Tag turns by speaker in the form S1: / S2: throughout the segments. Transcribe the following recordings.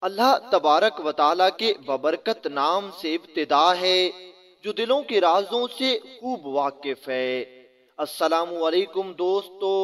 S1: اللہ تبارک و تعالیٰ کے ببرکت نام سے ابتدا ہے جو دلوں کے رازوں سے خوب واقف ہے۔ السلام علیکم دوستو،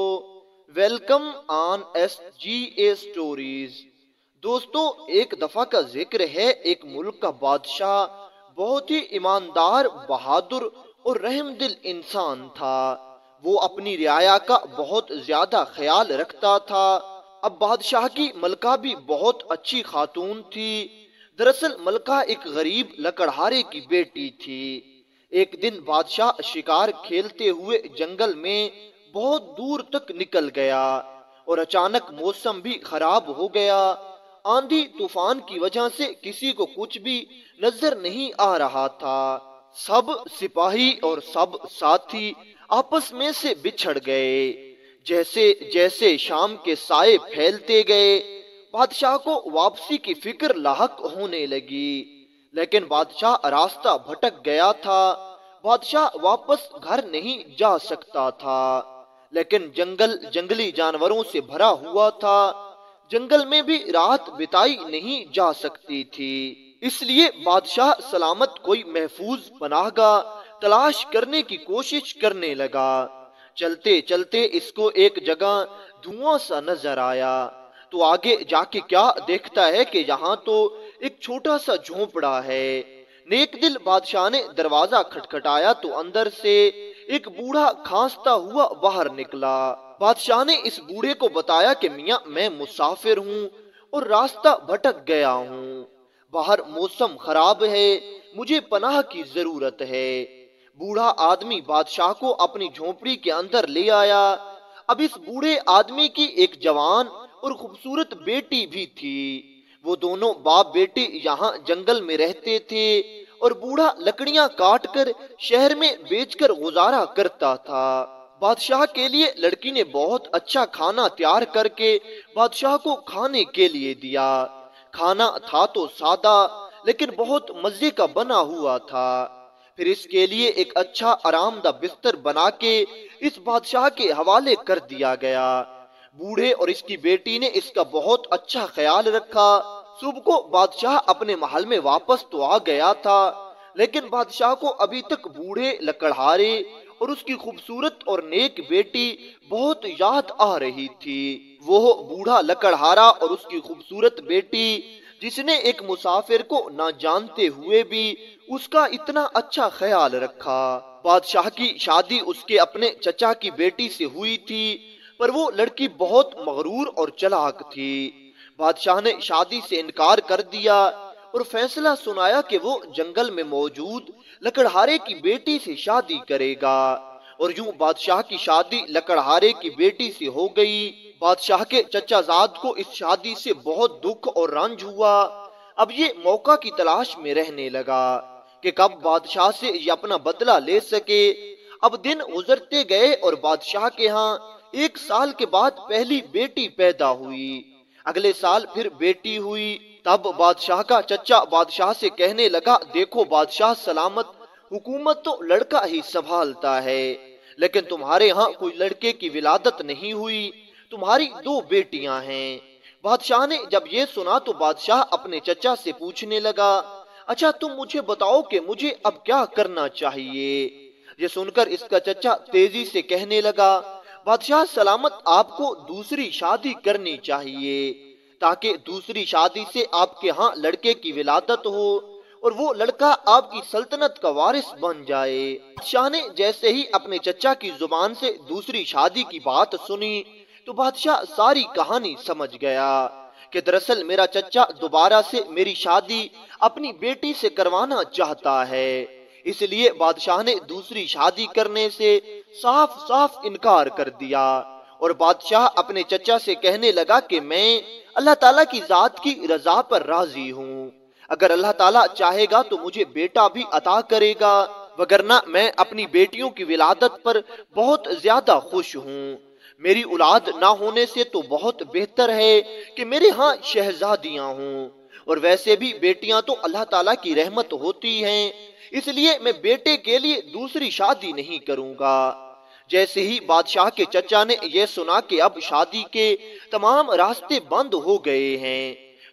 S1: welcome on S G A stories. دوستو، ایک دفعہ کا ذکر ہے، ایک ملک کا بادشاہ بہت ہی ایماندار، بہادر اور رحم دل انسان تھا۔ وہ اپنی رعایا کا بہت زیادہ خیال رکھتا تھا۔ اب بادشاہ کی ملکہ بھی بہت اچھی خاتون تھی۔ دراصل ملکہ ایک غریب لکڑہارے کی بیٹی تھی۔ ایک دن بادشاہ شکار کھیلتے ہوئے جنگل میں بہت دور تک نکل گیا اور اچانک موسم بھی خراب ہو گیا۔ آندھی طوفان کی وجہ سے کسی کو کچھ بھی نظر نہیں آ رہا تھا۔ سب سپاہی اور سب ساتھی آپس میں سے بچھڑ گئے۔ جیسے جیسے شام کے سائے پھیلتے گئے، بادشاہ کو واپسی کی فکر لاحق ہونے لگی، لیکن بادشاہ راستہ بھٹک گیا تھا۔ بادشاہ واپس گھر نہیں جا سکتا تھا، لیکن جنگل جنگلی جانوروں سے بھرا ہوا تھا۔ جنگل میں بھی رات بتائی نہیں جا سکتی تھی، اس لیے بادشاہ سلامت کوئی محفوظ پناہ گاہ تلاش کرنے کی کوشش کرنے لگا۔ چلتے چلتے اس کو ایک جگہ دھواں سا نظر آیا، تو آگے جا کے کیا دیکھتا ہے کہ یہاں تو ایک چھوٹا سا جھونپڑا ہے۔ نیک دل بادشاہ نے دروازہ کھٹکھٹایا تو اندر سے ایک بوڑھا کھانستا ہوا باہر نکلا۔ بادشاہ نے اس بوڑھے کو بتایا کہ میاں، میں مسافر ہوں اور راستہ بھٹک گیا ہوں، باہر موسم خراب ہے، مجھے پناہ کی ضرورت ہے۔ بوڑھا آدمی بادشاہ کو اپنی جھونپڑی کے اندر لے آیا۔ اب اس بوڑھے آدمی کی ایک جوان اور خوبصورت بیٹی بھی تھی۔ وہ دونوں باپ بیٹی یہاں جنگل میں رہتے تھے اور بوڑھا لکڑیاں کاٹ کر شہر میں بیچ کر گزارا کرتا تھا۔ بادشاہ کے لیے لڑکی نے بہت اچھا کھانا تیار کر کے بادشاہ کو کھانے کے لیے دیا۔ کھانا تھا تو سادہ، لیکن بہت مزے کا بنا ہوا تھا۔ پھر اس کے لیے ایک اچھا آرام دہ بستر بنا کے اس بادشاہ کے حوالے کر دیا گیا۔ بوڑھے اور اس کی بیٹی نے اس کا بہت اچھا خیال رکھا۔ صبح کو بادشاہ اپنے محل میں واپس تو آ گیا تھا، لیکن بادشاہ کو ابھی تک بوڑھے لکڑہارے اور اس کی خوبصورت اور نیک بیٹی بہت یاد آ رہی تھی۔ وہ بوڑھا لکڑہارا اور اس کی خوبصورت بیٹی جس نے ایک مسافر کو نہ جانتے ہوئے بھی اس کا اتنا اچھا خیال رکھا۔ بادشاہ کی شادی اس کے اپنے چچا کی بیٹی سے ہوئی تھی، پر وہ لڑکی بہت مغرور اور چلاک تھی۔ بادشاہ نے شادی سے انکار کر دیا اور فیصلہ سنایا کہ وہ جنگل میں موجود لکڑہارے کی بیٹی سے شادی کرے گا، اور یوں بادشاہ کی شادی لکڑہارے کی بیٹی سے ہو گئی۔ بادشاہ کے چچا زاد کو اس شادی سے بہت دکھ اور رنج ہوا۔ اب یہ موقع کی تلاش میں رہنے لگا کہ کب بادشاہ سے یہ اپنا بدلہ لے سکے۔ اب دن گزرتے گئے اور بادشاہ کے ہاں 1 سال کے بعد پہلی بیٹی پیدا ہوئی۔ اگلے سال پھر بیٹی ہوئی۔ تب بادشاہ کا چچا بادشاہ سے کہنے لگا، دیکھو بادشاہ سلامت، حکومت تو لڑکا ہی سنبھالتا ہے، لیکن تمہارے ہاں کوئی لڑکے کی ولادت نہیں ہوئی، تمہاری 2 بیٹیاں ہیں۔ بادشاہ نے جب یہ سنا تو بادشاہ اپنے چچا سے پوچھنے لگا، اچھا تم مجھے بتاؤ کہ مجھے اب کیا کرنا چاہیے؟ یہ سن کر اس کا چچا تیزی سے کہنے لگا، بادشاہ سلامت، آپ کو دوسری شادی کرنی چاہیے تاکہ دوسری شادی سے آپ کے ہاں لڑکے کی ولادت ہو اور وہ لڑکا آپ کی سلطنت کا وارث بن جائے۔ بادشاہ نے جیسے ہی اپنے چچا کی زبان سے دوسری شادی کی بات سنی تو بادشاہ ساری کہانی سمجھ گیا کہ دراصل میرا چچا دوبارہ سے میری شادی اپنی بیٹی سے کروانا چاہتا ہے۔ اس لیے بادشاہ نے دوسری شادی کرنے سے صاف صاف انکار کر دیا، اور بادشاہ اپنے چچا سے کہنے لگا کہ میں اللہ تعالیٰ کی ذات کی رضا پر راضی ہوں، اگر اللہ تعالیٰ چاہے گا تو مجھے بیٹا بھی عطا کرے گا، وگرنہ میں اپنی بیٹیوں کی ولادت پر بہت زیادہ خوش ہوں۔ میری اولاد نہ ہونے سے تو بہت بہتر ہے کہ میرے ہاں شہزادیاں ہوں، اور ویسے بھی بیٹیاں تو اللہ تعالیٰ کی رحمت ہوتی ہیں، اس لیے میں بیٹے کے لیے دوسری شادی نہیں کروں گا۔ جیسے ہی بادشاہ کے چچا نے یہ سنا کہ اب شادی کے تمام راستے بند ہو گئے ہیں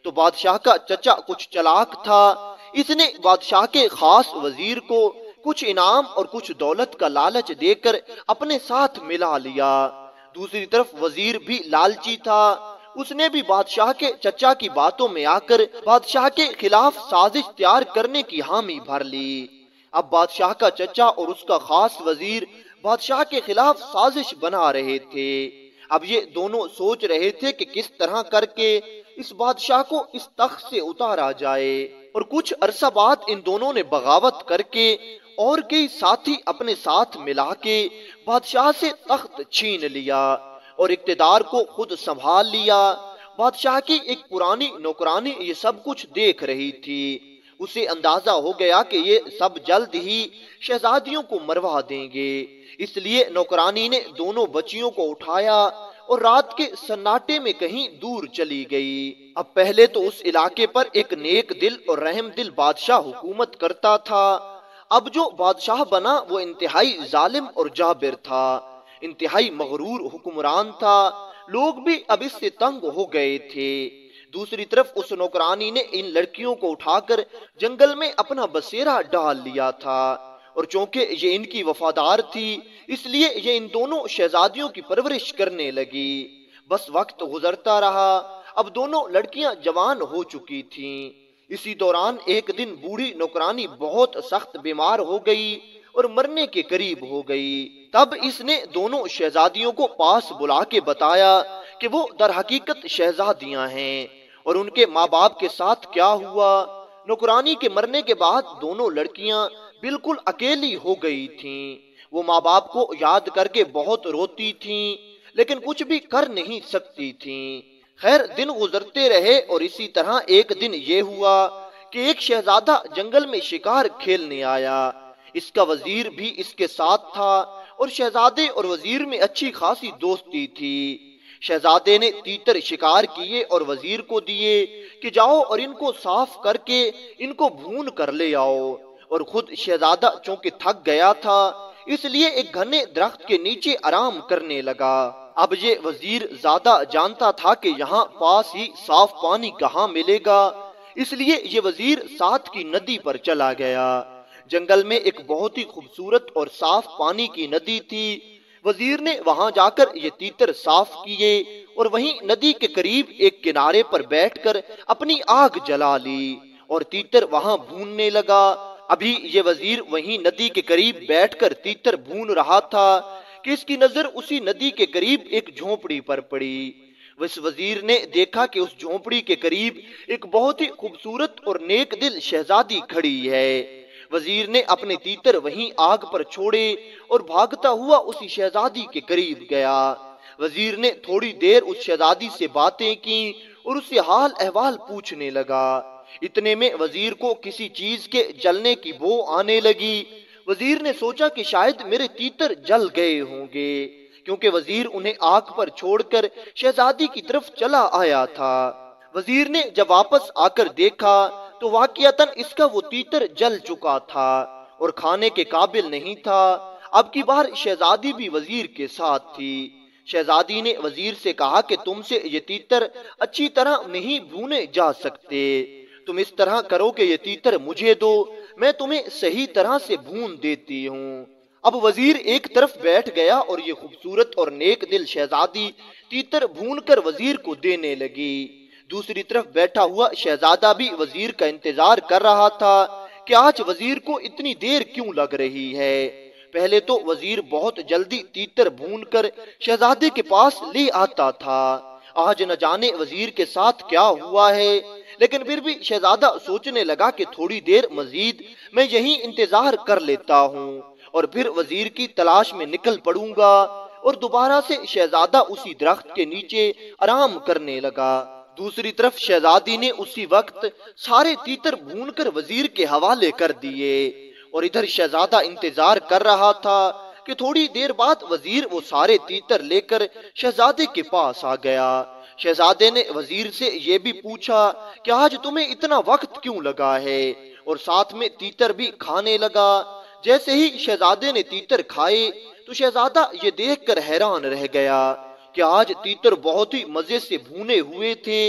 S1: تو بادشاہ کا چچا کچھ چلاک تھا، اس نے بادشاہ کے خاص وزیر کو کچھ انعام اور کچھ دولت کا لالچ دے کر اپنے ساتھ ملا لیا۔ دوسری طرف وزیر بھی لالچی تھا، اس نے بھی بادشاہ کے چچا کی باتوں میں آ کر بادشاہ کے خلاف سازش تیار کرنے کی حامی بھر لی۔ اب بادشاہ کا چچا اور اس کا خاص وزیر بادشاہ کے خلاف سازش بنا رہے تھے۔ اب یہ دونوں سوچ رہے تھے کہ کس طرح کر کے اس بادشاہ کو اس تخت سے اتارا جائے، اور کچھ عرصہ بعد ان دونوں نے بغاوت کر کے اور کئی ساتھی اپنے ساتھ ملا کے بادشاہ سے تخت چھین لیا اور اقتدار کو خود سنبھال لیا۔ بادشاہ کی ایک پرانی نوکرانی یہ سب کچھ دیکھ رہی تھی، اسے اندازہ ہو گیا کہ یہ سب جلد ہی شہزادیوں کو مروا دیں گے، اس لیے نوکرانی نے دونوں بچیوں کو اٹھایا اور رات کے سناٹے میں کہیں دور چلی گئی۔ اب پہلے تو اس علاقے پر ایک نیک دل اور رحم دل بادشاہ حکومت کرتا تھا، اب جو بادشاہ بنا وہ انتہائی ظالم اور جابر تھا، انتہائی مغرور حکمران تھا، لوگ بھی اب اس سے تنگ ہو گئے تھے۔ دوسری طرف اس نوکرانی نے ان لڑکیوں کو اٹھا کر جنگل میں اپنا بسیرا ڈال لیا تھا، اور چونکہ یہ ان کی وفادار تھی اس لیے یہ ان دونوں شہزادیوں کی پرورش کرنے لگی۔ بس وقت گزرتا رہا، اب دونوں لڑکیاں جوان ہو چکی تھیں۔ اسی دوران ایک دن بوڑھی نوکرانی بہت سخت بیمار ہو گئی اور مرنے کے قریب ہو گئی۔ تب اس نے دونوں شہزادیوں کو پاس بلا کے بتایا کہ وہ در حقیقت شہزادیاں ہیں اور ان کے ماں باپ کے ساتھ کیا ہوا۔ نوکرانی کے مرنے کے بعد دونوں لڑکیاں بالکل اکیلی ہو گئی تھیں، وہ ماں باپ کو یاد کر کے بہت روتی تھیں لیکن کچھ بھی کر نہیں سکتی تھیں۔ خیر دن گزرتے رہے اور اسی طرح ایک دن یہ ہوا کہ ایک شہزادہ جنگل میں شکار کھیلنے آیا، اس کا وزیر بھی اس کے ساتھ تھا اور شہزادے اور وزیر میں اچھی خاصی دوستی تھی۔ شہزادے نے تیتر شکار کیے اور وزیر کو دیے کہ جاؤ اور ان کو صاف کر کے ان کو بھون کر لے آؤ، اور خود شہزادہ چونکہ تھک گیا تھا اس لیے ایک گھنے درخت کے نیچے آرام کرنے لگا۔ اب یہ وزیر زیادہ جانتا تھا کہ یہاں پاس ہی صاف پانی کہاں ملے گا، اس لیے یہ وزیر ساتھ کی ندی پر چلا گیا۔ جنگل میں ایک بہت ہی خوبصورت اور صاف پانی کی ندی تھی، وزیر نے وہاں جا کر یہ تیتر صاف کیے اور وہیں ندی کے قریب ایک کنارے پر بیٹھ کر اپنی آگ جلا لی اور تیتر وہاں بھوننے لگا۔ ابھی یہ وزیر وہیں ندی کے قریب بیٹھ کر تیتر بھون رہا تھا کہ اس کی نظر اسی ندی کے قریب ایک جھونپڑی پر پڑی۔ اس وزیر نے دیکھا کہ اس جھونپڑی کے قریب ایک بہت ہی خوبصورت اور نیک دل شہزادی کھڑی ہے۔ وزیر نے اپنے تیتر وہیں آگ پر چھوڑے اور بھاگتا ہوا اسی شہزادی کے قریب گیا۔ وزیر نے تھوڑی دیر اس شہزادی سے باتیں کی اور اس سے حال احوال پوچھنے لگا۔ اتنے میں وزیر کو کسی چیز کے جلنے کی بو آنے لگی۔ وزیر نے سوچا کہ شاید میرے تیتر جل گئے ہوں گے، کیونکہ وزیر انہیں آگ پر چھوڑ کر شہزادی کی طرف چلا آیا تھا۔ وزیر نے جب واپس آ کر دیکھا تو واقعتاً اس کا وہ تیتر جل چکا تھا اور کھانے کے قابل نہیں تھا۔ اب کی بار شہزادی بھی وزیر کے ساتھ تھی۔ شہزادی نے وزیر سے کہا کہ تم سے یہ تیتر اچھی طرح نہیں بھونے جا سکتے، تم اس طرح کرو کہ یہ تیتر مجھے دو، میں تمہیں صحیح طرح سے بھون دیتی ہوں۔ اب وزیر ایک طرف بیٹھ گیا اور یہ خوبصورت اور نیک دل شہزادی تیتر بھون کر وزیر کو دینے لگی۔ دوسری طرف بیٹھا ہوا شہزادہ بھی وزیر کا انتظار کر رہا تھا کہ آج وزیر کو اتنی دیر کیوں لگ رہی ہے۔ پہلے تو وزیر بہت جلدی تیتر بھون کر شہزادے کے پاس لے آتا تھا، آج نہ جانے وزیر کے ساتھ کیا ہوا ہے، لیکن پھر بھی شہزادہ سوچنے لگا کہ تھوڑی دیر مزید میں یہیں انتظار کر لیتا ہوں اور پھر وزیر کی تلاش میں نکل پڑوں گا، اور دوبارہ سے شہزادہ اسی درخت کے نیچے آرام کرنے لگا۔ دوسری طرف شہزادی نے اسی وقت سارے تیتر بھون کر وزیر کے حوالے کر دیے، اور ادھر شہزادہ انتظار کر رہا تھا کہ تھوڑی دیر بعد وزیر وہ سارے تیتر لے کر شہزادے کے پاس آ گیا۔ شہزادے نے وزیر سے یہ بھی پوچھا کہ آج تمہیں اتنا وقت کیوں لگا ہے، اور ساتھ میں تیتر بھی کھانے لگا۔ جیسے ہی شہزادے نے تیتر کھائے تو شہزادہ یہ دیکھ کر حیران رہ گیا کہ آج تیتر بہت ہی مزے سے بھونے ہوئے تھے۔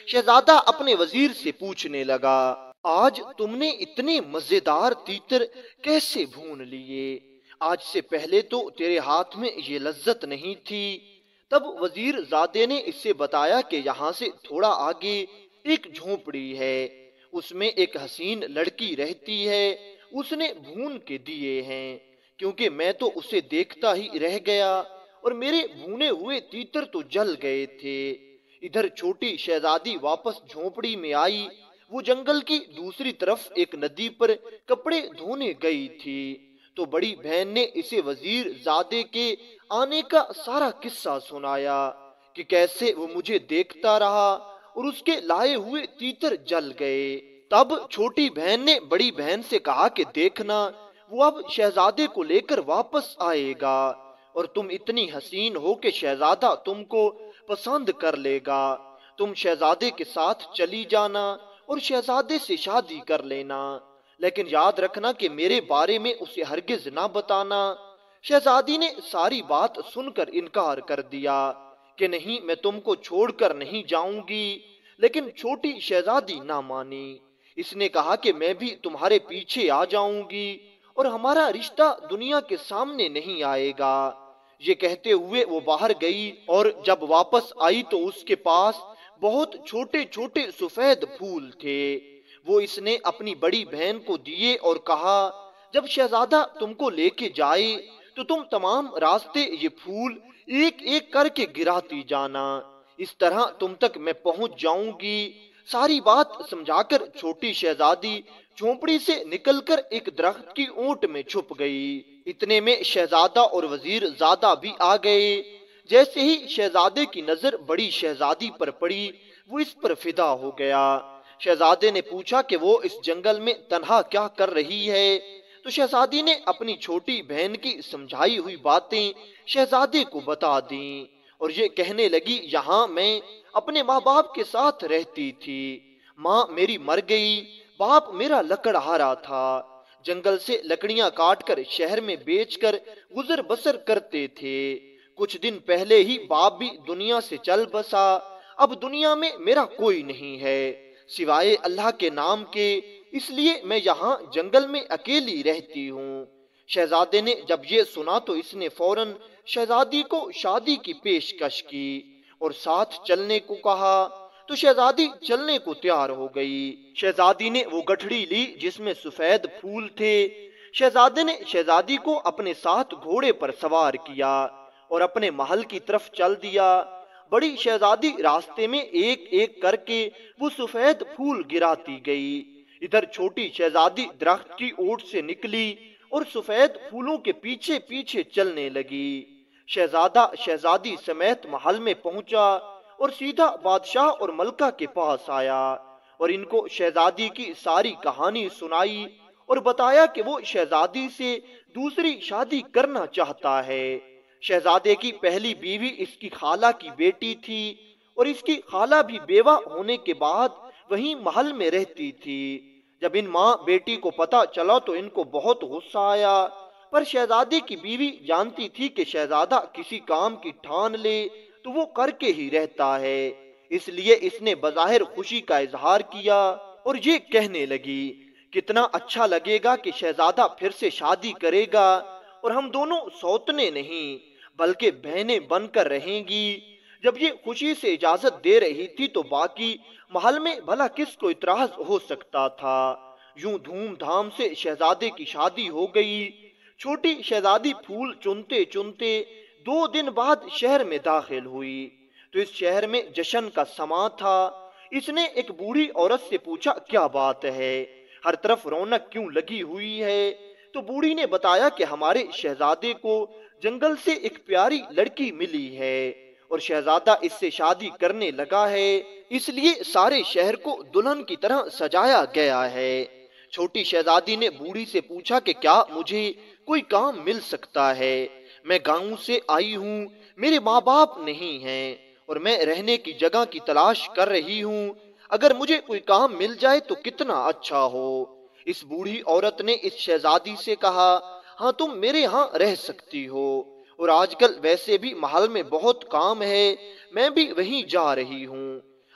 S1: शहजादा अपने वजीर से पूछने लगा, आज तुमने इतने मजेदार तीतर कैसे भून लिए? आज से पहले तो तेरे हाथ में ये लज्जत नहीं थी। तब वजीर जादे ने इससे बताया कि यहाँ से थोड़ा आगे एक झोपड़ी है, उसमें एक हसीन लड़की रहती है, उसने भून के दिए हैं। क्योंकि मैं तो उसे देखता ही रह गया और मेरे भुने हुए तीतर तो जल गए थे। इधर छोटी शहजादी वापस झोपड़ी में आई। वो जंगल की दूसरी तरफ एक नदी पर कपड़े धोने गई थी, तो बड़ी बहन ने इसे वजीर जादे के आने का सारा किस्सा सुनाया कि कैसे वो मुझे देखता रहा और उसके लाए हुए तीतर जल गए। तब छोटी बहन ने बड़ी बहन से कहा कि देखना, वो अब शहजादे को लेकर वापस आएगा और तुम इतनी हसीन हो कि शहजादा तुमको पसंद कर लेगा। तुम शहजादे के साथ चली जाना और शहजादे से शादी कर लेना, लेकिन याद रखना कि मेरे बारे में उसे हरगिज ना बताना। शहजादी ने सारी बात सुनकर इनकार कर दिया कि नहीं, मैं तुमको छोड़कर नहीं जाऊंगी। लेकिन छोटी शहजादी ना मानी। इसने कहा कि मैं भी तुम्हारे पीछे आ जाऊंगी और हमारा रिश्ता दुनिया के सामने नहीं आएगा। ये कहते हुए वो बाहर गई और जब वापस आई तो उसके पास बहुत छोटे छोटे सफेद फूल थे। वो इसने अपनी बड़ी बहन को दिए और कहा, जब शहजादा तुमको लेके जाए तो तुम तमाम रास्ते ये फूल एक एक करके गिराती जाना, इस तरह तुम तक मैं पहुंच जाऊंगी। सारी बात समझाकर छोटी शहजादी झोपड़ी से निकलकर एक दरख्त की ओट में छुप गई। इतने में शहजादा और वजीर जादा भी आ गए। जैसे ही शहजादे की नजर बड़ी शहजादी पर पड़ी, वो इस पर फिदा हो गया। शहजादे ने पूछा कि वो इस जंगल में तन्हा क्या कर रही है, तो शहजादी ने अपनी छोटी बहन की समझाई हुई बातें शहजादे को बता दी और ये कहने लगी, यहाँ मैं अपने माँ बाप के साथ रहती थी। माँ मेरी मर गई, बाप मेरा लकड़हारा था, जंगल से लकड़ियां काटकर शहर में बेचकर गुजर बसर करते थे। कुछ दिन पहले ही बाप भी दुनिया से चल बसा। अब दुनिया में मेरा कोई नहीं है सिवाय अल्लाह के नाम के, इसलिए मैं यहाँ जंगल में अकेली रहती हूँ। शहजादे ने जब ये सुना तो इसने फौरन शहजादी को शादी की पेशकश की और साथ चलने को कहा, तो शहजादी चलने को तैयार हो गई। शहजादी ने वो गठड़ी ली जिसमें सफेद फूल थे। शहजादे ने शहजादी को अपने साथ घोड़े पर सवार किया और अपने महल की तरफ चल दिया। बड़ी शहजादी रास्ते में एक एक करके वो सफेद फूल गिराती गई। इधर छोटी शहजादी दरख्त की ओट से निकली और सफेद फूलों के पीछे पीछे चलने लगी। शहजादा शहजादी समेत महल में पहुंचा और सीधा बादशाह और मलका के पास आया और इनको शहजादी की सारी कहानी सुनाई और बताया कि वो शहजादी से दूसरी शादी करना चाहता है। शहजादे की पहली बीवी इसकी खाला की बेटी थी और इसकी खाला भी बेवा होने के बाद वहीं महल में रहती थी। जब इन माँ बेटी को पता चला तो इनको बहुत गुस्सा आया, पर शहजादे की बीवी जानती थी कि शहजादा किसी काम की ठान ले तो वो करके ही रहता है, इसलिए इसने बज़ाहिर खुशी का इजहार किया और ये कहने लगी, कितना अच्छा लगेगा कि शहजादा फिर से शादी करेगा और हम दोनों सौतने नहीं बल्कि बहनें बनकर रहेंगी। जब ये खुशी से इजाजत दे रही थी तो बाकी महल में भला किसको इतराज हो सकता था। यूं धूमधाम से शहजादे की शादी हो गई। छोटी शहजादी फूल चुनते चुनते 2 दिन बाद शहर में दाखिल हुई तो इस शहर में जश्न का समा था। इसने एक बूढ़ी औरत से पूछा, क्या बात है, हर तरफ रौनक क्यों लगी हुई है? तो बूढ़ी ने बताया कि हमारे शहजादे को जंगल से एक प्यारी लड़की मिली है और शहजादा इससे शादी करने लगा है, इसलिए सारे शहर को दुल्हन की तरह सजाया गया है। छोटी शहजादी ने बूढ़ी से पूछा कि क्या मुझे कोई काम मिल सकता है? मैं गांव से आई हूँ, मेरे माँ बाप नहीं हैं और मैं रहने की जगह की तलाश कर रही हूँ। अगर मुझे कोई काम मिल जाए तो कितना अच्छा हो। इस बूढ़ी औरत ने इस शहजादी से कहा, हाँ तुम मेरे यहाँ रह सकती हो और आजकल वैसे भी महल में बहुत काम है, मैं भी वहीं जा रही हूँ।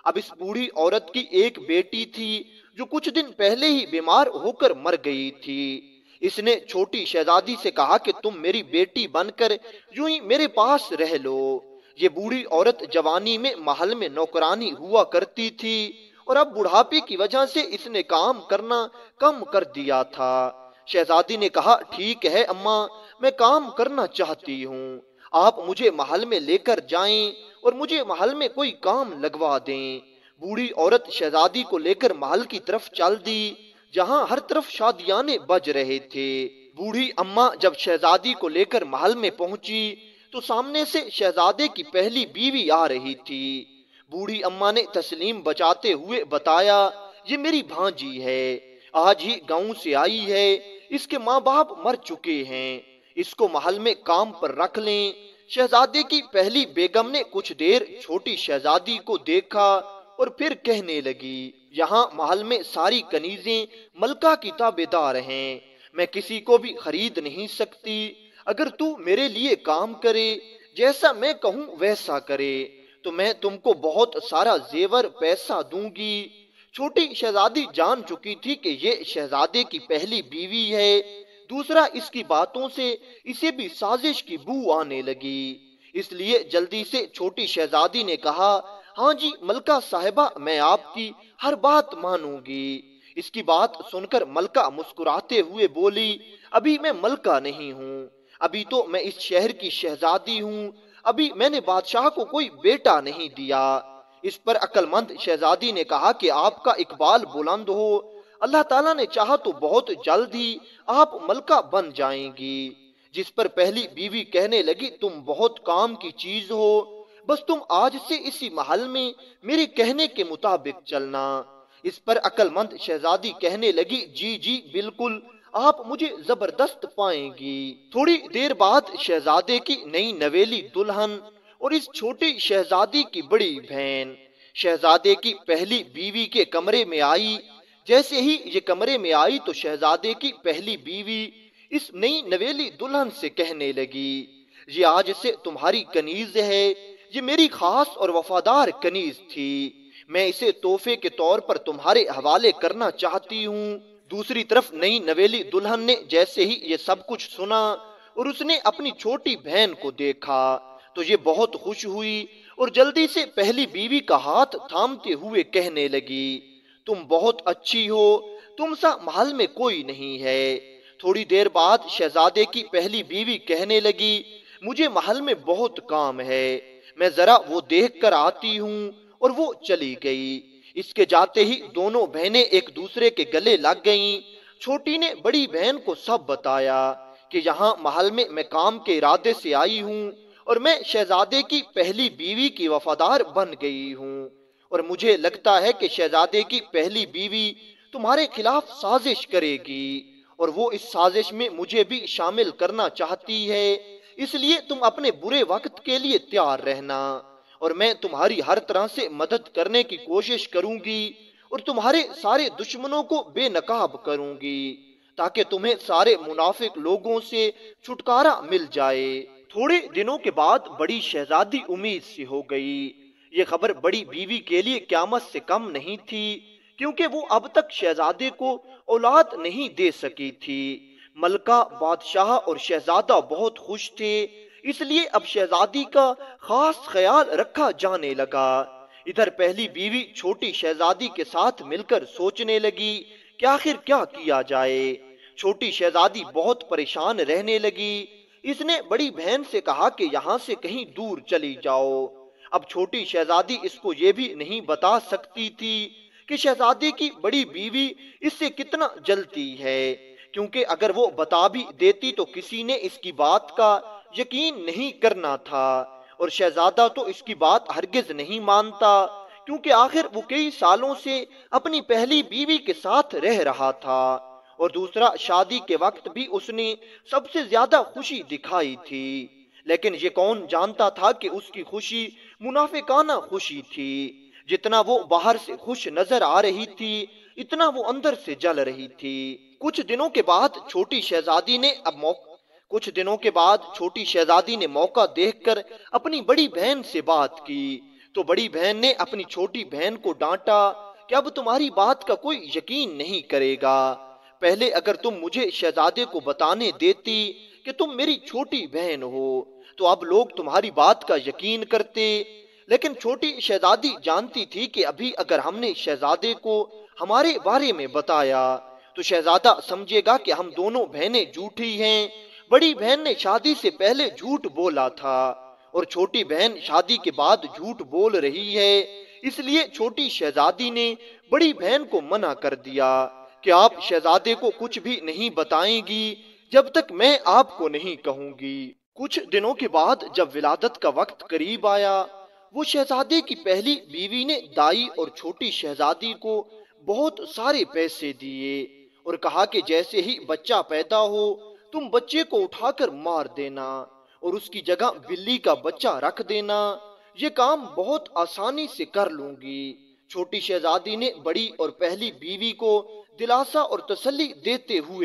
S1: اب اس بوڑھی عورت کی ایک بیٹی تھی جو کچھ دن پہلے ہی بیمار ہو کر مر گئی تھی۔ اس نے چھوٹی شہزادی سے کہا کہ تم میری بیٹی بن کر یوں ہی میرے پاس رہ لو۔ یہ بوڑھی عورت جوانی میں محل میں نوکرانی ہوا کرتی تھی اور اب بڑھاپے کی وجہ سے اس نے کام کرنا کم کر دیا تھا۔ شہزادی نے کہا ٹھیک ہے اماں، میں کام کرنا چاہتی ہوں، آپ مجھے محل میں لے کر جائیں اور مجھے محل میں کوئی کام لگوا دیں۔ بوڑھی عورت شہزادی کو لے کر محل کی طرف چل دی جہاں ہر طرف شادیانے بج رہے تھے۔ بوڑھی اماں جب شہزادی کو لے کر محل میں پہنچی تو سامنے سے شہزادے کی پہلی بیوی آ رہی تھی۔ بوڑھی اماں نے تسلیم بچاتے ہوئے بتایا یہ میری بھانجی ہے، آج ہی گاؤں سے آئی ہے، اس کے ماں باپ مر چکے ہیں، اس کو محل میں کام پر رکھ لیں۔ شہزادے کی پہلی بیگم نے کچھ دیر چھوٹی شہزادی کو دیکھا اور پھر کہنے لگی یہاں محل میں ساری کنیزیں ملکہ کی تابعدار ہیں، میں کسی کو بھی خرید نہیں سکتی، اگر تو میرے لیے کام کرے، جیسا میں کہوں ویسا کرے تو میں تم کو بہت سارا زیور پیسہ دوں گی۔ چھوٹی شہزادی جان چکی تھی کہ یہ شہزادے کی پہلی بیوی ہے، دوسرا اس کی باتوں سے اسے بھی سازش کی بو آنے لگی، اس لیے جلدی سے چھوٹی شہزادی نے کہا ہاں جی ملکہ صاحبہ، میں آپ کی ہر بات مانوں گی۔ اس کی بات سن کر ملکہ مسکراتے ہوئے بولی ابھی میں ملکہ نہیں ہوں، ابھی تو میں اس شہر کی شہزادی ہوں، ابھی میں نے بادشاہ کو کوئی بیٹا نہیں دیا۔ اس پر عقل مند شہزادی نے کہا کہ آپ کا اقبال بلند ہو، اللہ تعالیٰ نے چاہا تو بہت جلد ہی آپ ملکہ بن جائیں گی۔ جس پر پہلی بیوی کہنے لگی تم بہت کام کی چیز ہو، بس تم آج سے اسی محل میں میرے کہنے کے مطابق چلنا۔ اس پر عقل مند شہزادی کہنے لگی جی جی بالکل، آپ مجھے زبردست پائیں گی۔ تھوڑی دیر بعد شہزادے کی نئی نویلی دلہن اور اس چھوٹی شہزادی کی بڑی بہن شہزادے کی پہلی بیوی کے کمرے میں آئی۔ جیسے ہی یہ کمرے میں آئی تو شہزادے کی پہلی بیوی اس نئی نویلی دلہن سے کہنے لگی یہ آج سے تمہاری کنیز ہے، یہ میری خاص اور وفادار کنیز تھی، میں اسے تحفے کے طور پر تمہارے حوالے کرنا چاہتی ہوں۔ دوسری طرف نئی نویلی دلہن نے جیسے ہی یہ سب کچھ سنا اور اس نے اپنی چھوٹی بہن کو دیکھا تو یہ بہت خوش ہوئی اور جلدی سے پہلی بیوی کا ہاتھ تھامتے ہوئے کہنے لگی تم بہت اچھی ہو، تم سا محل میں کوئی نہیں ہے۔ تھوڑی دیر بعد شہزادے کی پہلی بیوی کہنے لگی مجھے محل میں بہت کام ہے، میں ذرا وہ دیکھ کر آتی ہوں، اور وہ چلی گئی۔ اس کے جاتے ہی دونوں بہنیں ایک دوسرے کے گلے لگ گئیں۔ چھوٹی نے بڑی بہن کو سب بتایا کہ یہاں محل میں میں کام کے ارادے سے آئی ہوں اور میں شہزادے کی پہلی بیوی کی وفادار بن گئی ہوں، اور مجھے لگتا ہے کہ شہزادے کی پہلی بیوی تمہارے خلاف سازش کرے گی اور وہ اس سازش میں مجھے بھی شامل کرنا چاہتی ہے، اس لیے تم اپنے برے وقت کے لیے تیار رہنا، اور میں تمہاری ہر طرح سے مدد کرنے کی کوشش کروں گی اور تمہارے سارے دشمنوں کو بے نقاب کروں گی تاکہ تمہیں سارے منافق لوگوں سے چھٹکارا مل جائے۔ تھوڑے دنوں کے بعد بڑی شہزادی امید سے ہو گئی۔ یہ خبر بڑی بیوی کے لیے قیامت سے کم نہیں تھی، کیونکہ وہ اب تک شہزادے کو اولاد نہیں دے سکی تھی۔ ملکہ، بادشاہ اور شہزادہ بہت خوش تھے، اس لیے اب شہزادی کا خاص خیال رکھا جانے لگا۔ ادھر پہلی بیوی چھوٹی شہزادی کے ساتھ مل کر سوچنے لگی کہ آخر کیا کیا جائے۔ چھوٹی شہزادی بہت پریشان رہنے لگی۔ اس نے بڑی بہن سے کہا کہ یہاں سے کہیں دور چلی جاؤ۔ اب چھوٹی شہزادی اس کو یہ بھی نہیں بتا سکتی تھی کہ شہزادے کی بڑی بیوی اس سے کتنا جلتی ہے، کیونکہ اگر وہ بتا بھی دیتی تو کسی نے اس کی بات کا یقین نہیں کرنا تھا، اور شہزادہ تو اس کی بات ہرگز نہیں مانتا، کیونکہ آخر وہ کئی سالوں سے اپنی پہلی بیوی کے ساتھ رہ رہا تھا، اور دوسرا شادی کے وقت بھی اس نے سب سے زیادہ خوشی دکھائی تھی، لیکن یہ کون جانتا تھا کہ اس کی خوشی منافقانہ خوشی تھی۔ جتنا وہ باہر سے خوش نظر آ رہی تھی اتنا وہ اندر سے جل رہی تھی۔ کچھ دنوں کے بعد چھوٹی شہزادی نے موقع دیکھ کر اپنی بڑی بہن سے بات کی۔ तो बड़ी बहन ने अपनी छोटी बहन को डांटा कि अब तुम्हारी बात का कोई यकीन नहीं करेगा। पहले अगर तुम मुझे शहजादे को बताने देती कि तुम मेरी छोटी बहन हो तो अब लोग तुम्हारी बात का यकीन करते। लेकिन छोटी शहजादी जानती थी कि अभी अगर हमने शहजादे को हमारे बारे में बताया तो शहजादा समझेगा कि हम दोनों बहनें झूठी हैं। बड़ी बहन ने शादी से पहले झूठ बोला था और छोटी बहन शादी के बाद झूठ बोल रही है, इसलिए छोटी शहजादी ने बड़ी बहन को मना कर दिया कि आप शहजादे को कुछ भी नहीं बताएंगी जब तक मैं आपको नहीं कहूंगी। कुछ दिनों के बाद जब विलादत का वक्त करीब आया, वो शहजादे की पहली बीवी ने दाई और छोटी शहजादी को बहुत सारे पैसे दिए और कहा कि जैसे ही बच्चा पैदा हो तुम बच्चे को उठाकर मार देना और उसकी जगह बिल्ली का बच्चा रख देना, ये काम बहुत आसानी से कर लूंगी। छोटी शहजादी ने बड़ी और पहली बीवी को दिलासा और तसल्ली देते हुए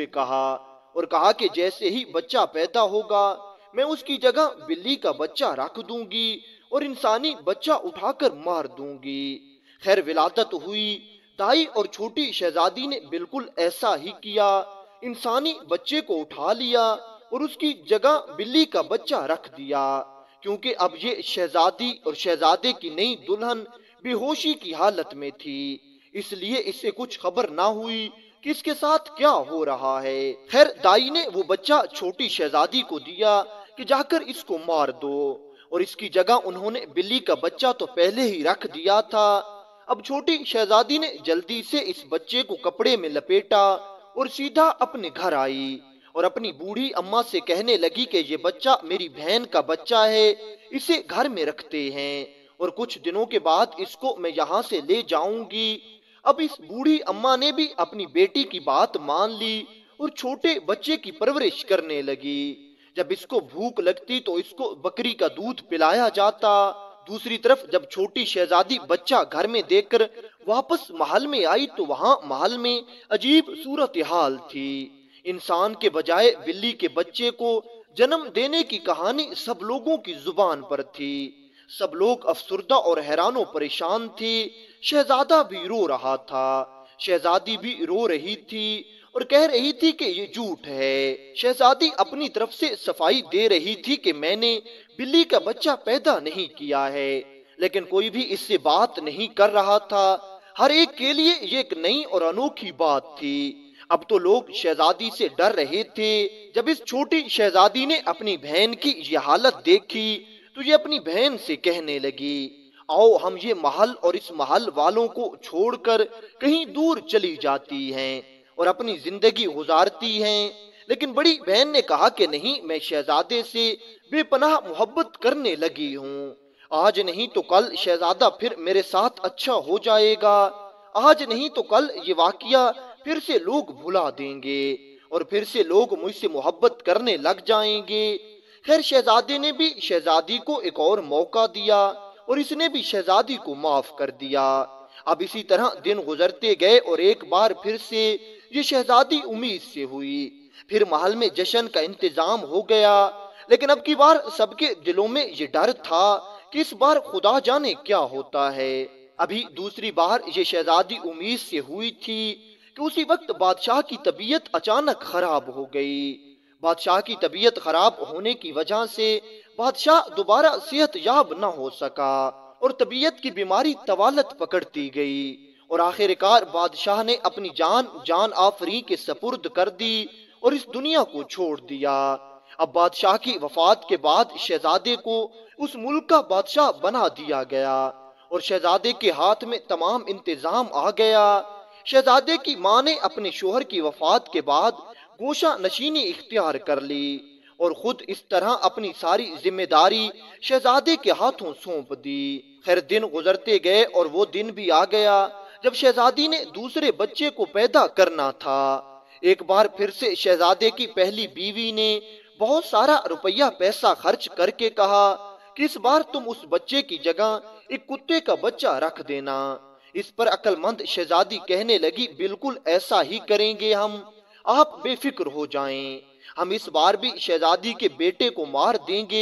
S1: कहा कि जैसे ही बच्चा पैदा होगा मैं उसकी जगह बिल्ली का बच्चा रख दूंगी और इंसानी बच्चा उठाकर मार दूंगी। खैर विलादत हुई, दाई और छोटी शहजादी ने बिल्कुल ऐसा ही किया। इंसानी बच्चे को उठा लिया और उसकी जगह बिल्ली का बच्चा रख दिया, क्योंकि अब ये शहजादी और शहजादे की नई दुल्हन बेहोशी की हालत में थी, इसलिए इससे कुछ खबर ना हुई कि इसके साथ क्या हो रहा है। खैर दाई ने वो बच्चा छोटी शहजादी को दिया कि जाकर इसको मार दो और इसकी जगह उन्होंने बिल्ली का बच्चा तो पहले ही रख दिया था। अब छोटी शहजादी ने जल्दी से इस बच्चे को कपड़े में लपेटा और सीधा अपने घर आई और अपनी बूढ़ी अम्मा से कहने लगी कि ये बच्चा मेरी बहन का बच्चा है, इसे घर में रखते हैं और कुछ दिनों के बाद इसको मैं यहाँ से ले जाऊंगी। अब इस बूढ़ी अम्मा ने भी अपनी बेटी की बात मान ली और छोटे बच्चे की परवरिश करने लगी। जब इसको भूख लगती तो इसको बकरी का दूध पिलाया जाता। दूसरी तरफ जब छोटी शहजादी बच्चा घर में देखकर वापस महल में आई तो वहां महल में अजीब सूरत हाल थी। इंसान के बजाय बिल्ली के बच्चे को जन्म देने की कहानी सब लोगों की जुबान पर थी। सब लोग अफसुर्दा और हैरानो परेशान थे। शहजादा भी रो रहा था, शहजादी भी रो रही थी और कह रही थी कि ये झूठ है। शहजादी अपनी तरफ से सफाई दे रही थी कि मैंने बिल्ली का बच्चा पैदा नहीं किया है, लेकिन कोई भी इससे बात नहीं कर रहा था। हर एक के लिए ये एक नई और अनोखी बात थी। अब तो लोग शहजादी से डर रहे थे। जब इस छोटी शहजादी ने अपनी बहन की ये हालत देखी तो ये अपनी बहन से कहने लगी, आओ हम ये महल और इस महल वालों को छोड़कर कहीं दूर चली जाती हैं और अपनी जिंदगी गुजारती हैं। लेकिन बड़ी बहन ने कहा कि नहीं, मैं शहजादे से बेपनाह मोहब्बत करने लगी हूँ। आज नहीं तो कल शहजादा फिर मेरे साथ अच्छा हो जाएगा, आज नहीं तो कल ये वाकया फिर से लोग भुला देंगे और फिर से लोग मुझसे मोहब्बत करने लग जाएंगे। खैर शहजादे ने भी शहजादी को एक और मौका दिया और इसने भी शहजादी को माफ कर दिया। अब इसी तरह दिन गुजरते गए और एक बार फिर से ये शहजादी उम्मीद से हुई। फिर महल में जश्न का इंतजाम हो गया, लेकिन अब की बार सबके दिलों में ये डर था कि इस बार खुदा जाने क्या होता है। अभी दूसरी बार ये शहजादी उम्मीद से हुई थी कि उसी वक्त बादशाह की तबीयत अचानक खराब हो गई। बादशाह की तबीयत खराब होने की वजह से बादशाह दोबारा सेहत याब न हो सका और तबीयत की बीमारी तवालत पकड़ती गई और आखिरकार बादशाह ने अपनी जान आफरी के सपुर्द कर दी और इस दुनिया को छोड़ दिया। अब बादशाह की वफात के बाद शहजादे को उस मुल्क का बादशाह बना दिया गया और शहजादे के हाथ में तमाम इंतजाम आ गया। शहजादे की माँ ने अपने शोहर की वफात के बाद गोशा नशीनी इख्तियार कर ली और खुद इस तरह अपनी सारी जिम्मेदारी शहजादे के हाथों सौंप दी। खैर दिन गुजरते गए और वो दिन भी आ गया जब शहजादी ने दूसरे बच्चे को पैदा करना था। एक बार फिर से शहजादे की पहली बीवी ने बहुत सारा रुपया पैसा खर्च करके कहा कि इस बार तुम उस बच्चे की जगह एक कुत्ते का बच्चा रख देना। इस पर अक्लमंद शहजादी कहने लगी, बिल्कुल ऐसा ही करेंगे हम, आप बेफिक्र हो जाएं। हम इस बार भी शहजादी के बेटे को मार देंगे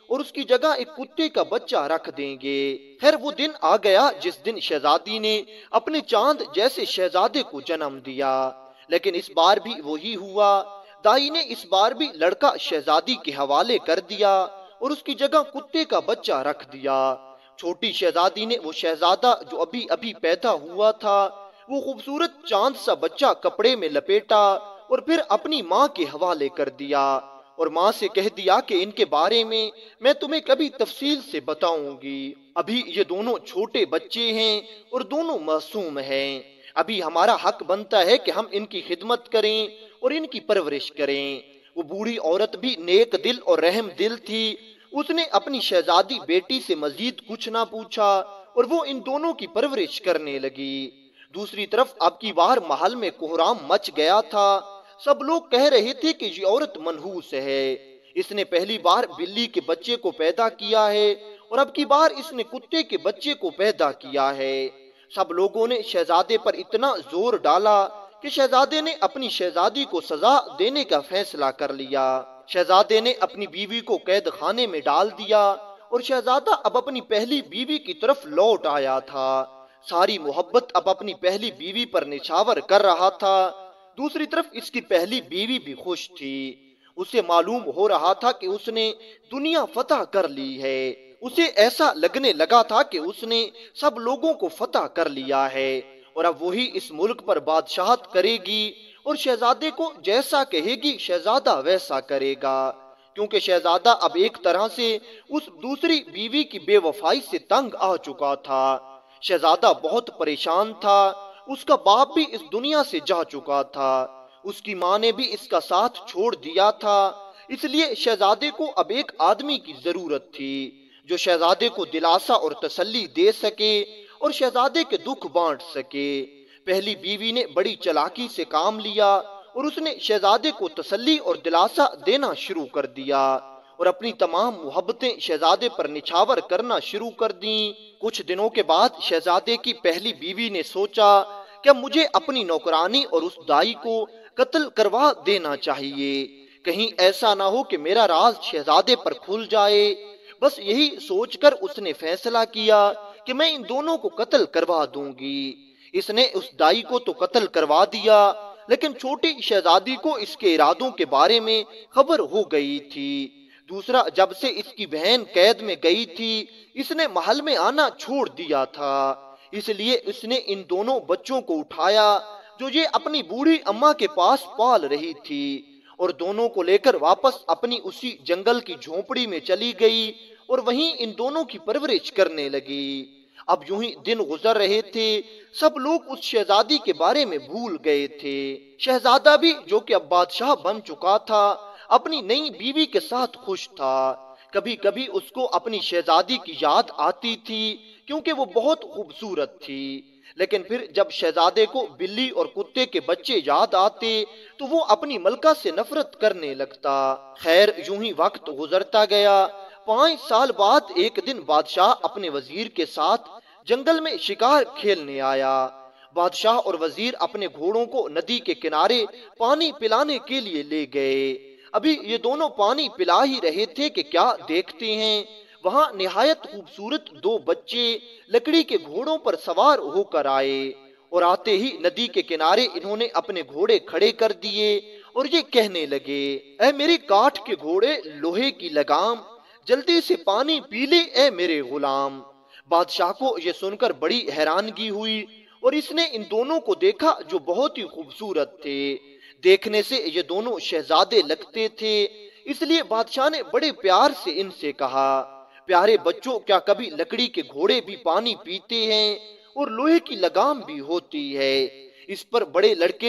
S1: اور اس کی جگہ ایک کتے کا بچہ رکھ دیں گے۔ خیر وہ دن آ گیا جس دن شہزادی نے اپنے چاند جیسے شہزادے کو جنم دیا، لیکن اس بار بھی وہی ہوا۔ دائی نے اس بار بھی لڑکا شہزادی کے حوالے کر دیا اور اس کی جگہ کتے کا بچہ رکھ دیا۔ چھوٹی شہزادی نے وہ شہزادہ جو ابھی ابھی پیدا ہوا تھا، وہ خوبصورت چاند سا بچہ کپڑے میں لپیٹا اور پھر اپنی ماں کے حوالے کر دیا اور ماں سے کہہ دیا کہ ان کے بارے میں تمہیں کبھی تفصیل سے بتاؤں گی۔ ابھی یہ دونوں چھوٹے بچے ہیں اور دونوں معصوم ہیں۔ ابھی ہمارا حق بنتا ہے کہ ہم ان کی خدمت کریں اور ان کی پرورش کریں۔ وہ بوڑھی عورت بھی نیک دل اور رحم دل تھی۔ اس نے اپنی شہزادی بیٹی سے مزید کچھ نہ پوچھا اور وہ ان دونوں کی پرورش کرنے لگی۔ دوسری طرف اب کی بار محل میں کوہرام مچ گیا تھا۔ سب لوگ کہہ رہے تھے کہ یہ عورت منحوس ہے، اس نے پہلی بار بلی کے بچے کو پیدا کیا ہے اور اب کی بار اس نے کتے کے بچے کو پیدا کیا ہے۔ سب لوگوں نے شہزادے پر اتنا زور ڈالا کہ شہزادے نے اپنی شہزادی کو سزا دینے کا فیصلہ کر لیا۔ شہزادے نے اپنی بیوی کو قید خانے میں ڈال دیا اور شہزادہ اب اپنی پہلی بیوی کی طرف لوٹ آیا تھا۔ ساری محبت اب اپنی پہلی بیوی پر نچھاور کر رہا تھا۔ دوسری طرف اس کی پہلی بیوی بھی خوش تھی۔ اسے معلوم ہو رہا تھا کہ اس نے دنیا فتح کر لی ہے۔ اسے ایسا لگنے لگا تھا کہ اس نے سب لوگوں کو فتح کر لیا ہے اور اب وہی اس ملک پر بادشاہت کرے گی اور شہزادے کو جیسا کہے گی شہزادہ ویسا کرے گا، کیونکہ شہزادہ اب ایک طرح سے اس دوسری بیوی کی بے وفائی سے تنگ آ چکا تھا۔ شہزادہ بہت پریشان تھا۔ اس کا باپ بھی اس دنیا سے جا چکا تھا، اس کی ماں نے بھی اس کا ساتھ چھوڑ دیا تھا۔ اس لیے شہزادے کو اب ایک آدمی کی ضرورت تھی جو شہزادے کو دلاسا اور تسلی دے سکے اور شہزادے کے دکھ بانٹ سکے۔ پہلی بیوی نے بڑی چلاکی سے کام لیا اور اس نے شہزادے کو تسلی اور دلاسا دینا شروع کر دیا اور اپنی تمام محبتیں شہزادے پر نچھاور کرنا شروع کر دیں۔ کچھ دنوں کے بعد شہزادے کی پہلی بیوی نے سوچا کہ مجھے اپنی نوکرانی اور اس دائی کو قتل کروا دینا چاہیے، کہیں ایسا نہ ہو کہ میرا راز شہزادے پر کھل جائے۔ بس یہی سوچ کر اس نے فیصلہ کیا کہ میں ان دونوں کو قتل کروا دوں گی۔ اس نے اس دائی کو تو قتل کروا دیا، لیکن چھوٹی شہزادی کو اس کے ارادوں کے بارے میں خبر ہو گئی تھی۔ دوسرا، جب سے اس کی بہن قید میں گئی تھی، اس نے محل میں آنا چھوڑ دیا تھا، اس لیے اس نے ان دونوں بچوں کو اٹھایا جو یہ اپنی بوڑھی اماں کے پاس پال رہی تھی اور دونوں کو لے کر واپس اپنی اسی جنگل کی جھونپڑی میں چلی گئی اور وہیں ان دونوں کی پرورش کرنے لگی۔ اب یوں ہی دن گزر رہے تھے، سب لوگ اس شہزادی کے بارے میں بھول گئے تھے۔ شہزادہ بھی جو کہ اب بادشاہ بن چکا تھا، اپنی نئی بیوی کے ساتھ خوش تھا۔ کبھی کبھی اس کو اپنی شہزادی کی یاد آتی تھی کیونکہ وہ بہت خوبصورت تھی، لیکن پھر جب شہزادے کو بلی اور کتے کے بچے یاد آتے تو وہ اپنی ملکہ سے نفرت کرنے لگتا۔ خیر یوں ہی وقت گزرتا گیا۔ 5 سال بعد ایک دن بادشاہ اپنے وزیر کے ساتھ جنگل میں شکار کھیلنے آیا۔ بادشاہ اور وزیر اپنے گھوڑوں کو ندی کے کنارے پانی پلانے کے لیے لے گئے۔ ابھی یہ دونوں پانی پلا ہی رہے تھے کہ کیا دیکھتے ہیں، وہاں نہایت خوبصورت 2 بچے لکڑی کے گھوڑوں پر سوار ہو کر آئے اور آتے ہی ندی کے کنارے انہوں نے اپنے گھوڑے کھڑے کر دیے اور یہ کہنے لگے، اے میرے کاٹھ کے گھوڑے، لوہے کی لگام، جلدی سے پانی پی لے اے میرے غلام۔ بادشاہ کو یہ سن کر بڑی حیرانگی ہوئی اور اس نے ان دونوں کو دیکھا جو بہت ہی خوبصورت تھے۔ دیکھنے سے یہ دونوں شہزادے لگتے تھے، اس لیے بادشاہ نے بڑے پیار سے ان سے کہا، پیارے بچوں، کیا کبھی لکڑی کے گھوڑے بھی پانی پیتے ہیں اور لوہے کی لگام بھی ہوتی ہے؟ اس پر بڑے لڑکے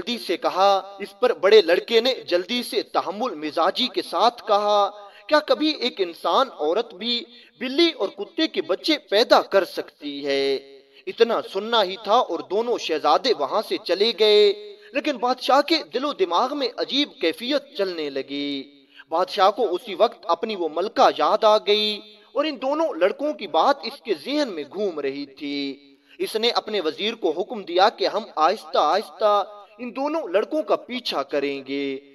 S1: نے جلدی سے تحمل مزاجی کے ساتھ کہا، کیا کبھی ایک انسان عورت بھی بلی اور کتے کے بچے پیدا کر سکتی ہے؟ اتنا سننا ہی تھا اور دونوں شہزادے وہاں سے چلے گئے، لیکن بادشاہ کے دل و دماغ میں عجیب کیفیت چلنے لگی۔ بادشاہ کو اسی وقت اپنی وہ ملکہ یاد آ گئی اور ان دونوں لڑکوں کی بات اس کے ذہن میں گھوم رہی تھی۔ اس نے اپنے وزیر کو حکم دیا کہ ہم آہستہ آہستہ ان دونوں لڑکوں کا پیچھا کریں گے،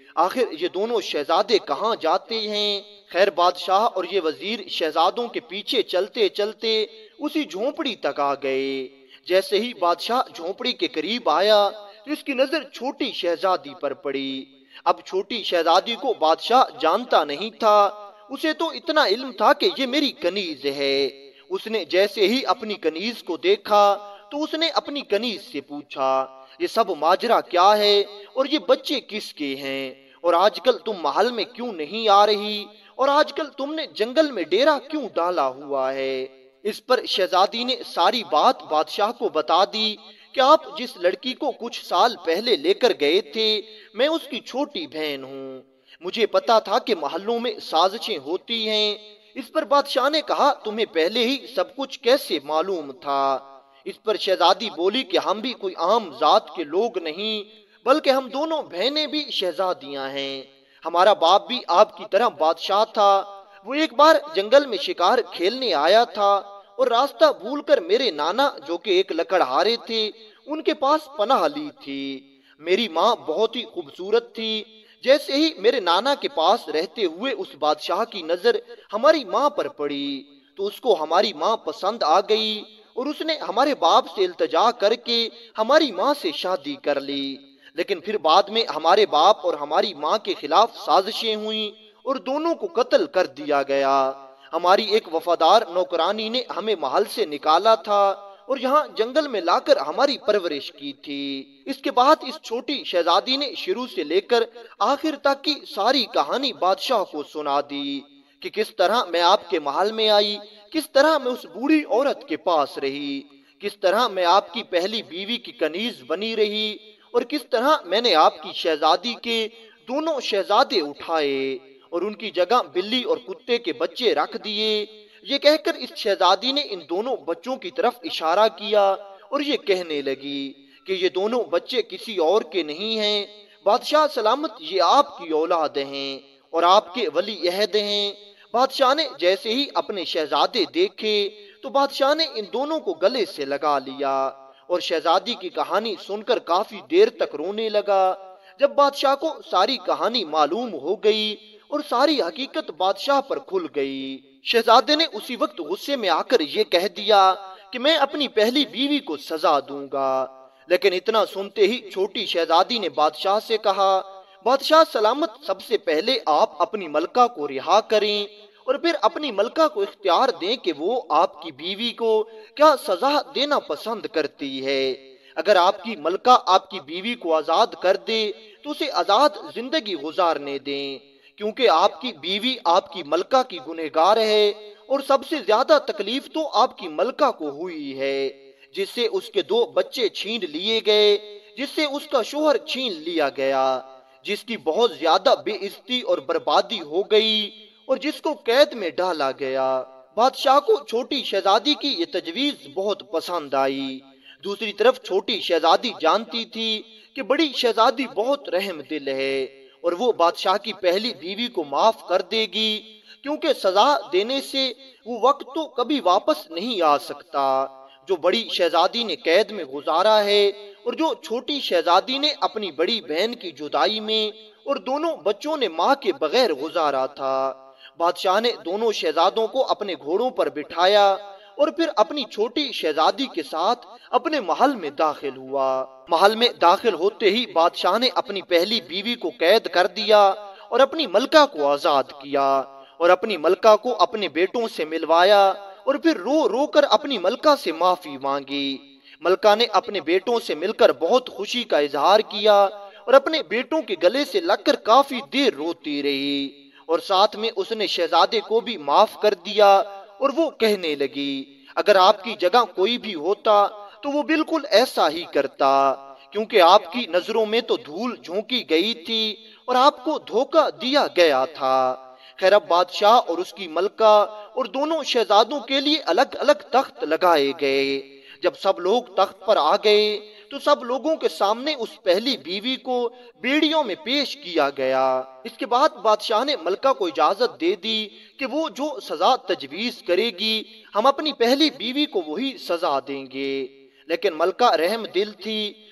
S1: آخر یہ دونوں شہزادے کہاں جاتے ہیں؟ خیر بادشاہ اور یہ وزیر شہزادوں کے پیچھے چلتے چلتے اسی جھونپڑی تک آ گئے۔ جیسے ہی بادشاہ جھونپڑی کے قریب آیا تو اس کی نظر چھوٹی شہزادی پر پڑی۔ اب چھوٹی شہزادی کو بادشاہ جانتا نہیں تھا، اسے تو اتنا علم تھا کہ یہ میری کنیز ہے۔ اس نے جیسے ہی اپنی کنیز کو دیکھا تو اس نے اپنی کنیز سے پوچھا، یہ سب ماجرا کیا ہے اور یہ بچے کس کے ہیں؟ اور آج کل تم محل میں کیوں نہیں آ رہی؟ اور آج کل تم نے جنگل میں ڈیرا کیوں ڈالا ہوا ہے؟ اس پر شہزادی نے ساری بات بادشاہ کو بتا دی کہ آپ جس لڑکی کو کچھ سال پہلے لے کر گئے تھے میں اس کی چھوٹی بہن ہوں۔ مجھے پتا تھا کہ محلوں میں سازشیں ہوتی ہیں۔ اس پر بادشاہ نے کہا، تمہیں پہلے ہی سب کچھ کیسے معلوم تھا؟ اس پر شہزادی بولی کہ ہم بھی کوئی عام ذات کے لوگ نہیں، بلکہ ہم دونوں بہنیں بھی شہزادیاں ہیں۔ ہمارا باپ بھی آپ کی طرح بادشاہ تھا۔ وہ ایک بار جنگل میں شکار کھیلنے آیا تھا اور راستہ بھول کر میرے نانا جو کہ ایک لکڑہارے تھے ان کے پاس پناہ لی تھی۔ میری ماں بہت ہی خوبصورت تھی۔ جیسے ہی میرے نانا کے پاس رہتے ہوئے اس بادشاہ کی نظر ہماری ماں پر پڑی تو اس کو ہماری ماں پسند آ گئی اور اس نے ہمارے باپ سے التجا کر کے ہماری ماں سے شادی کر لی۔ لیکن پھر بعد میں ہمارے باپ اور ہماری ماں کے خلاف سازشیں ہوئیں اور دونوں کو قتل کر دیا گیا۔ ہماری ایک وفادار نوکرانی نے ہمیں محل سے نکالا تھا اور یہاں جنگل میں لا کر ہماری پرورش کی تھی۔ اس کے بعد اس چھوٹی شہزادی نے شروع سے لے کر آخر تک کی ساری کہانی بادشاہ کو سنا دی کہ کس طرح میں آپ کے محل میں آئی، کس طرح میں اس بوڑھی عورت کے پاس رہی، کس طرح میں آپ کی پہلی بیوی کی کنیز بنی رہی اور کس طرح میں نے آپ کی شہزادی کے دونوں شہزادے اٹھائے اور ان کی جگہ بلی اور کتے کے بچے رکھ دیے۔ یہ کہہ کر اس شہزادی نے ان دونوں بچوں کی طرف اشارہ کیا اور یہ کہنے لگی کہ یہ دونوں بچے کسی اور کے نہیں ہیں، بادشاہ سلامت یہ آپ کی اولاد ہیں اور آپ کے ولی عہد ہیں۔ بادشاہ نے جیسے ہی اپنے شہزادے دیکھے تو بادشاہ نے ان دونوں کو گلے سے لگا لیا اور شہزادی کی کہانی سن کر کافی دیر تک رونے لگا۔ جب بادشاہ کو ساری کہانی معلوم ہو گئی اور ساری حقیقت بادشاہ پر کھل گئی، شہزادے نے اسی وقت غصے میں آ کر یہ کہہ دیا کہ میں اپنی پہلی بیوی کو سزا دوں گا۔ لیکن اتنا سنتے ہی چھوٹی شہزادی نے بادشاہ سے کہا، بادشاہ سلامت سب سے پہلے آپ اپنی ملکہ کو رہا کریں اور پھر اپنی ملکہ کو اختیار دیں کہ وہ آپ کی بیوی کو کیا سزا دینا پسند کرتی ہے۔ اگر آپ کی ملکہ آپ کی بیوی کو آزاد کر دے تو اسے آزاد زندگی گزارنے دیں، کیونکہ آپ کی بیوی آپ کی ملکہ کی گنہگار ہے اور سب سے زیادہ تکلیف تو آپ کی ملکہ کو ہوئی ہے، جس سے اس کے 2 بچے چھین لیے گئے، جس سے اس کا شوہر چھین لیا گیا، جس کی بہت زیادہ بے عزتی اور بربادی ہو گئی اور جس کو قید میں ڈالا گیا۔ بادشاہ کو چھوٹی شہزادی کی یہ تجویز بہت پسند آئی۔ دوسری طرف چھوٹی شہزادی جانتی تھی کہ بڑی شہزادی بہت رحم دل ہے اور وہ بادشاہ کی پہلی بیوی کو معاف کر دے گی، کیونکہ سزا دینے سے وہ وقت تو کبھی واپس نہیں آ سکتا جو بڑی شہزادی نے قید میں گزارا ہے اور جو چھوٹی شہزادی نے اپنی بڑی بہن کی جدائی میں اور دونوں بچوں نے ماں کے بغیر گزارا تھا۔ بادشاہ نے دونوں شہزادوں کو اپنے گھوڑوں پر بٹھایا اور پھر اپنی چھوٹی شہزادی کے ساتھ اپنے محل میں داخل ہوا۔ محل میں داخل ہوتے ہی بادشاہ نے اپنی پہلی بیوی کو قید کر دیا اور اپنی ملکہ کو آزاد کیا اور اپنی ملکہ کو اپنے بیٹوں سے ملوایا اور پھر رو رو کر اپنی ملکہ سے معافی مانگی۔ ملکہ نے اپنے بیٹوں سے مل کر بہت خوشی کا اظہار کیا اور اپنے بیٹوں کے گلے سے لگ کر کافی دیر روتی رہی اور ساتھ میں اس نے شہزادے کو بھی معاف کر دیا اور وہ کہنے لگی، اگر آپ کی جگہ کوئی بھی ہوتا تو وہ بالکل ایسا ہی کرتا، کیونکہ آپ کی نظروں میں تو دھول جھونکی گئی تھی اور آپ کو دھوکہ دیا گیا تھا۔ خیر اب بادشاہ اور اس کی ملکہ اور دونوں شہزادوں کے لیے الگ الگ تخت لگائے گئے۔ جب سب لوگ تخت پر آ گئے تو سب لوگوں کے سامنے اس پہلی بیوی کو بیڑیوں میں پیش کیا گیا۔ اس کے بعد بادشاہ نے ملکہ کو اجازت دے دی کہ وہ جو سزا تجویز کرے گی ہم اپنی پہلی بیوی کو وہی سزا دیں گے، لیکن ملکہ رحم دل تھی،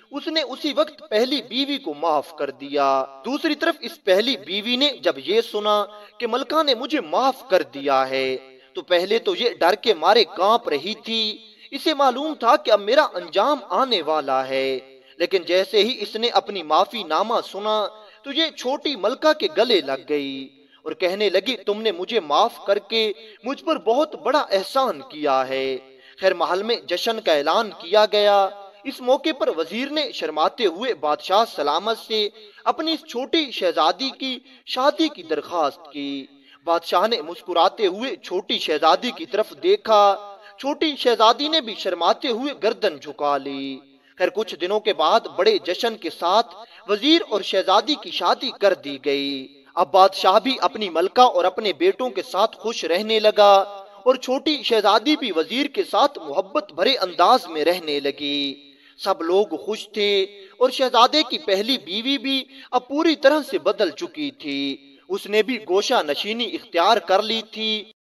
S1: اس نے اسی وقت پہلی بیوی کو معاف کر دیا۔ دوسری طرف اس پہلی بیوی نے جب یہ سنا کہ ملکہ نے مجھے معاف کر دیا ہے تو پہلے تو یہ ڈر کے مارے کانپ رہی تھی۔ اسے معلوم تھا کہ اب میرا انجام آنے والا ہے، لیکن جیسے ہی اس نے اپنی معافی نامہ سنا تو یہ چھوٹی ملکہ کے گلے لگ گئی اور کہنے لگی تم نے مجھے معاف کر کے مجھ پر بہت بڑا احسان کیا ہے۔ خیر محل میں جشن کا اعلان کیا گیا۔ اس موقع پر وزیر نے شرماتے ہوئے بادشاہ سلامت سے اپنی اس چھوٹی شہزادی کی شادی کی درخواست کی۔ بادشاہ نے مسکراتے ہوئے چھوٹی شہزادی کی طرف دیکھا۔ چھوٹی شہزادی نے بھی شرماتے ہوئے گردن جھکا لی۔ خیر کچھ دنوں کے بعد بڑے جشن کے ساتھ وزیر اور شہزادی کی شادی کر دی گئی۔ اب بادشاہ بھی اپنی ملکہ اور اپنے بیٹوں کے ساتھ خوش رہنے لگا اور چھوٹی شہزادی بھی وزیر کے ساتھ محبت بھرے انداز میں رہنے لگی۔ سب لوگ خوش تھے اور شہزادے کی پہلی بیوی بھی اب پوری طرح سے بدل چکی تھی۔ اس نے بھی گوشہ نشینی اختیار کر لی تھی۔